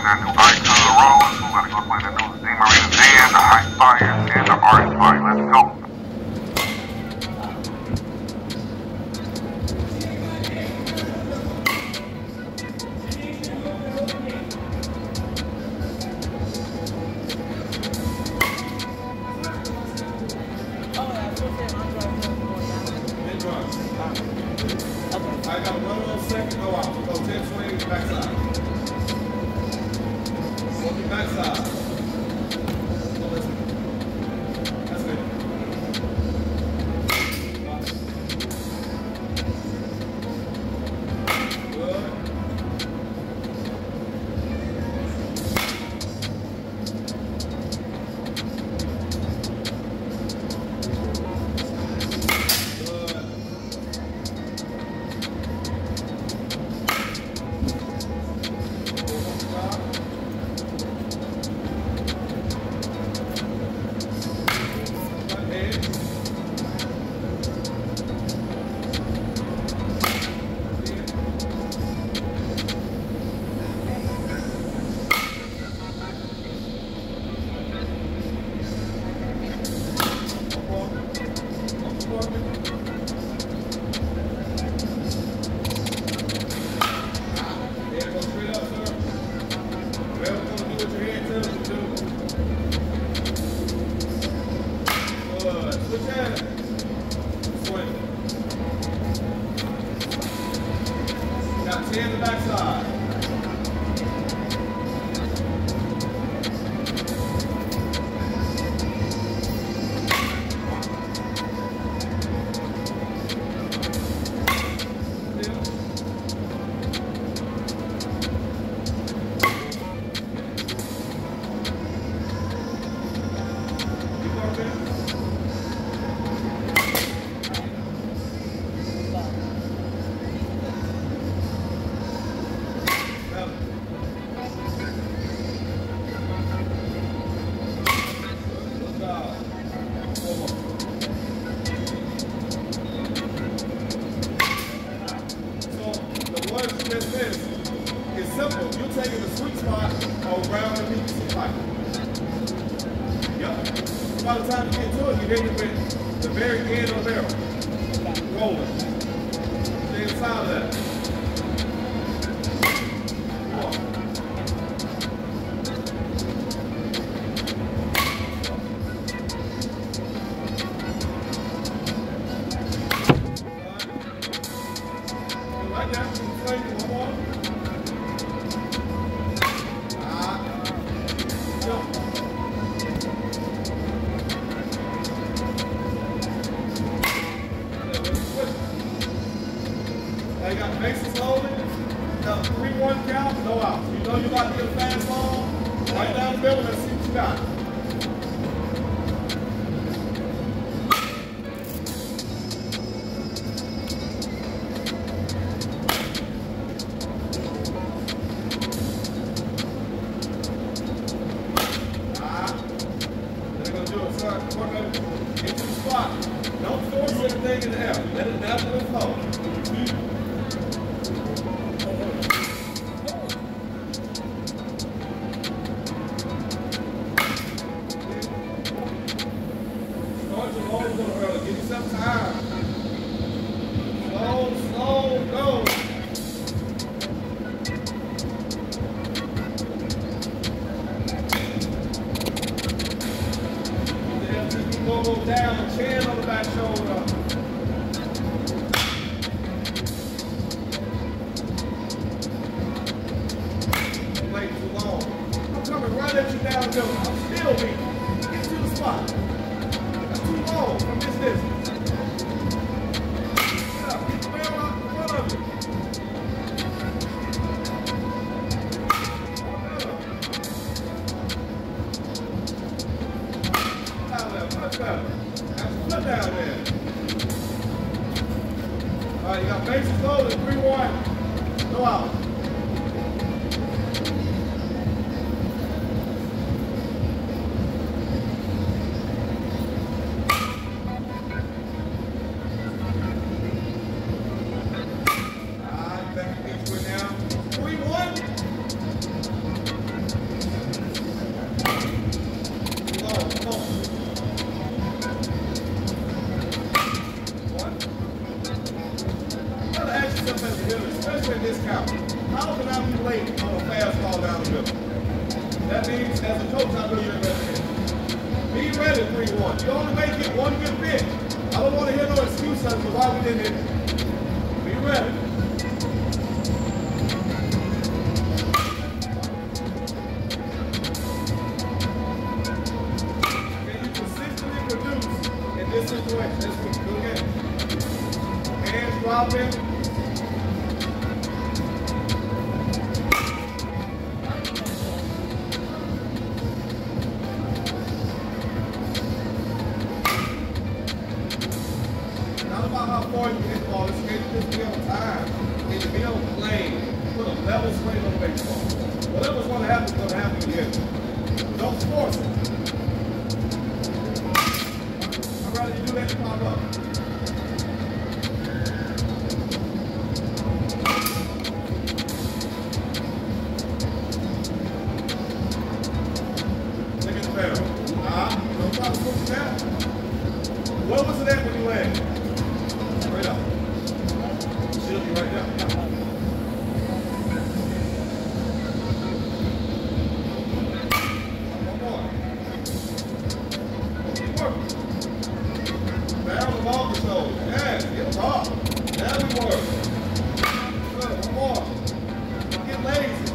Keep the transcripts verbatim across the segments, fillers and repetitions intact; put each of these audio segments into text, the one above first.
that new icon rolling. We gotta go play the new Z Marina and the High Fire and the Art Fire. Let's go. I got one little second go out. We go ten swings backside. Go to backside. So listen. That's it. Good. Got ten in the backside. This is it's simple. You're taking the sweet spot around the P V C pipe. Yep. By the time you get to it, you hit it with the very end of the barrel. Rolling. Stay inside of that. Come on. Right now. One more. Ah. Jump. Now you got bases holding. Now three one count, no outs. You know you got to get a fast ball. Right down the middle, let's see what you got. Work into the spot. Don't force anything in the air. Let it naturally flow. Start your load a little early. Give yourself time. Slow, slow, go. Go down, chin on the back shoulder. Wait too long. I'm coming right at you down the middle. I'm still beating. Get to the spot. That's too long from this distance. Get up. Get the barrel out in front of you. Much better. Have some foot down there. cannot be late on a fast ball down the middle. That means, as a coach, I know you're ready. Be ready, three one. You only may get one good pitch. I don't want to hear no excuse as to why we didn't hit it. Be ready. Can you consistently produce in this situation? This week, go again. Hands dropping. You hit the ball, it's good to just be on time. Need to be on play. Put a level swing on the baseball. Whatever's going to happen is going to happen again. Don't force it. I'd rather you do that than pop up. Look at the barrel. Ah, don't try to push it down. What was it at when you landed? Right up. She'll be right down. One more. Keep working. Barrel the ball control. Yes, get the ball. There we work. Good. One more. Get lazy.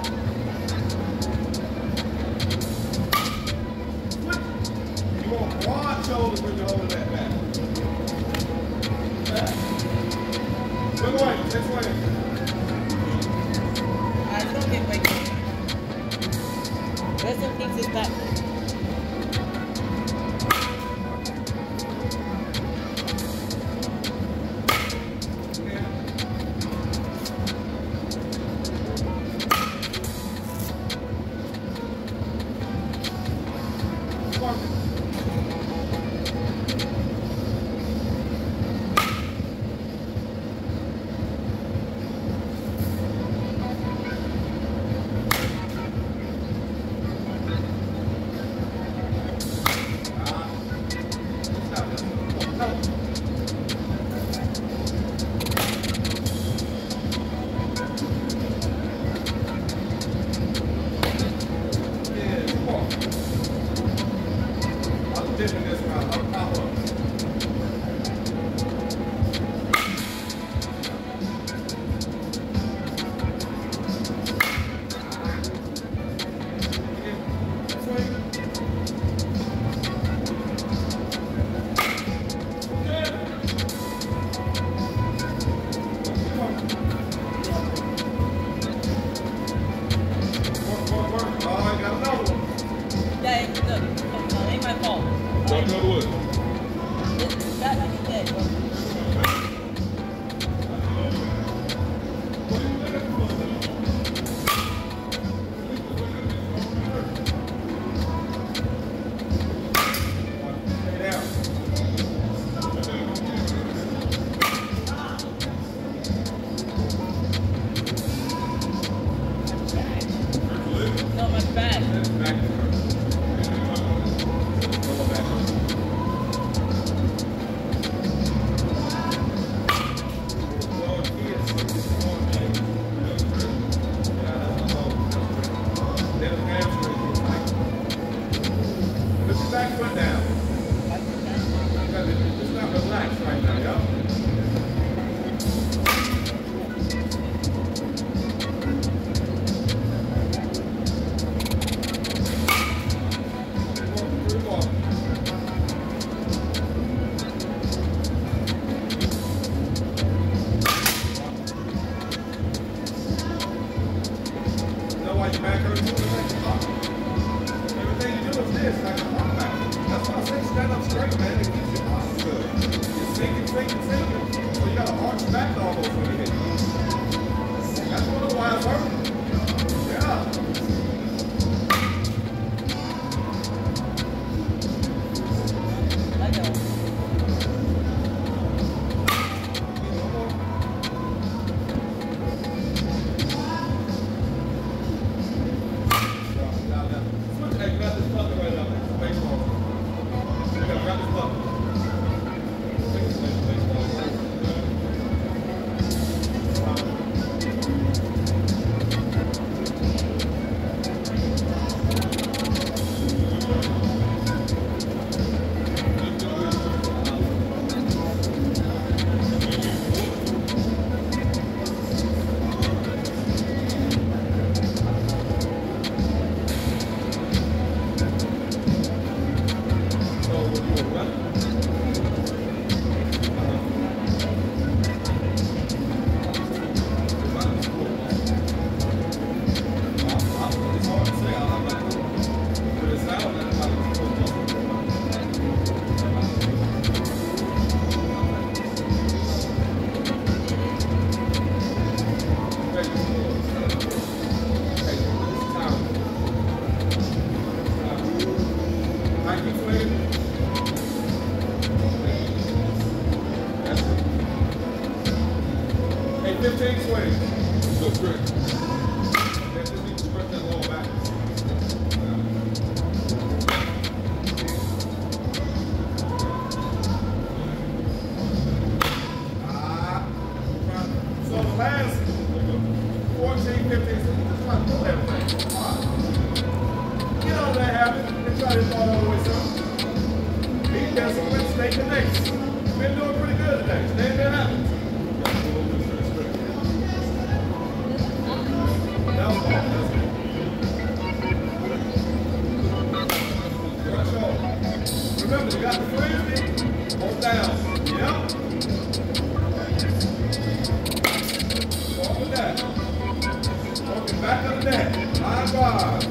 Flip. You want broad shoulders when you're holding that back. Good way, this way. I don't get my rest in peace is back. got his ball all the way through. He does some win state connects. Been doing pretty good today. Stay there happens. That was all. That's it. Remember, you got the frisbee. Hold down. Yep. Walk with that. Walking back on the net. High five.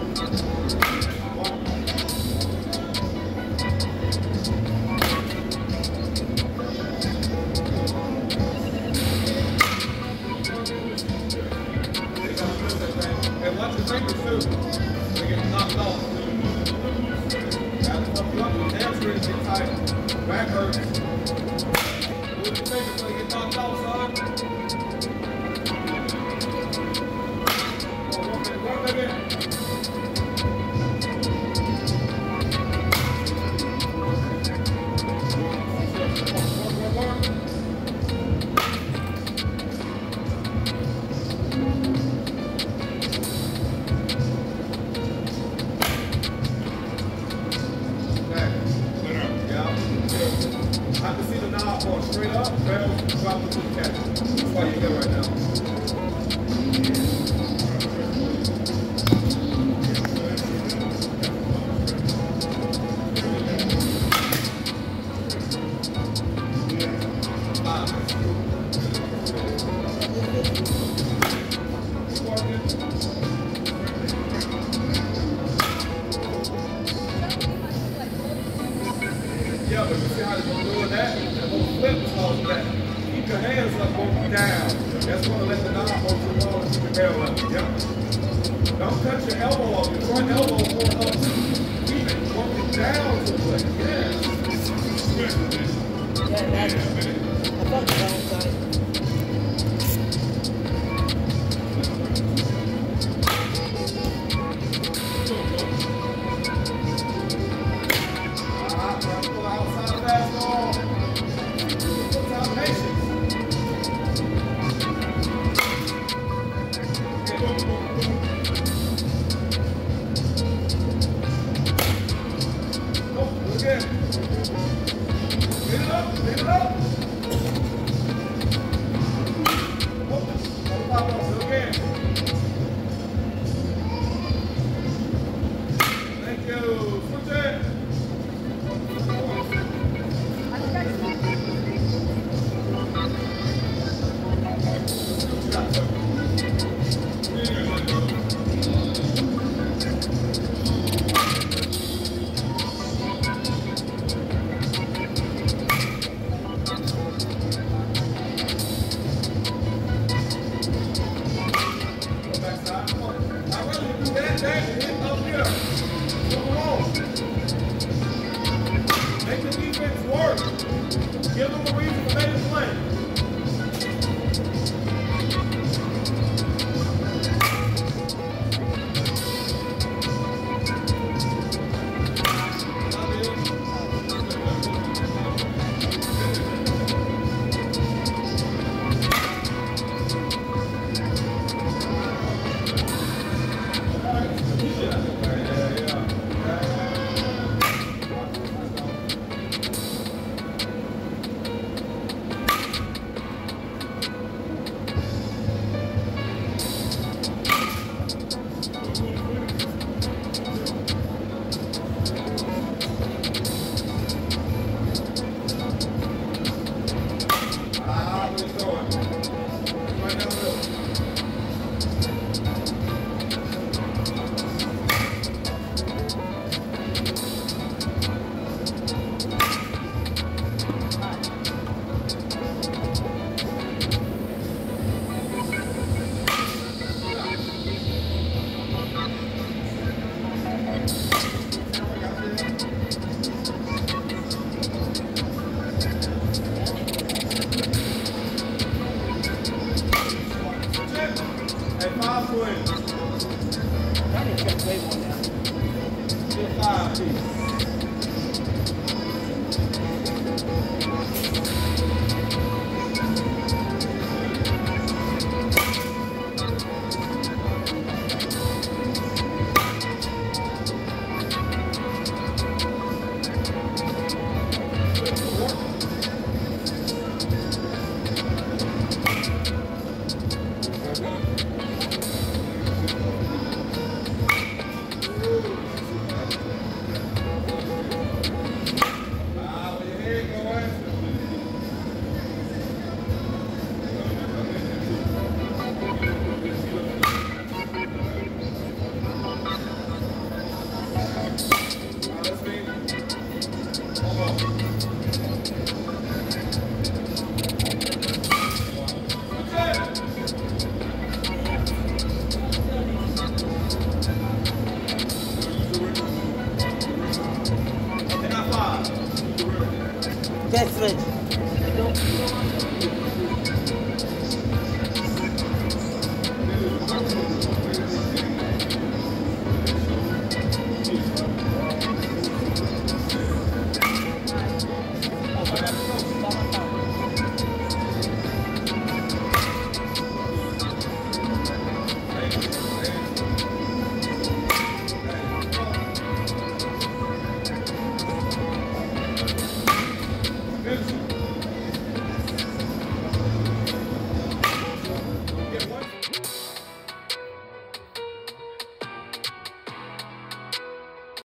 And watch your fingers too. They get knocked off. Gotta fuck you up. Your hamstrings get tight. Back hurts. Move your fingers so you get knocked off, son. Come on, work it, work it in. Work, work, work, work. I can see the knob going straight up, barrel dropping to the catch. That's why you're here right now. Yeah, but you see how they're doing that? That whole flip is all that. Keep your hands up, going down. That's going to let the knob go too long and keep your barrel up. Yep. Don't touch your elbow off. Your front elbow going up too. Keep it working down to the plate. Yeah. Yeah, that's it. I thought the wrong side. Make the defense work. Give them a reason to make a play. Five, please.